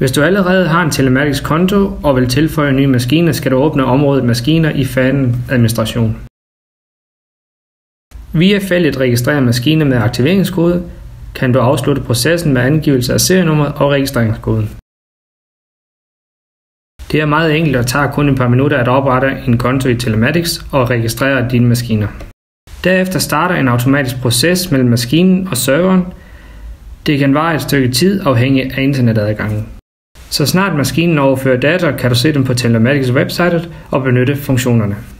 Hvis du allerede har en Telematics konto og vil tilføje en ny maskine, skal du åbne området Maskiner i fanen Administration. Via feltet Registrere maskiner med aktiveringskode kan du afslutte processen med angivelse af serienummeret og registreringskoden. Det er meget enkelt og tager kun et par minutter at oprette en konto i Telematics og registrere dine maskiner. Derefter starter en automatisk proces mellem maskinen og serveren. Det kan vare et stykke tid afhængig af internetadgangen. Så snart maskinen overfører data, kan du se dem på Telematics website og benytte funktionerne.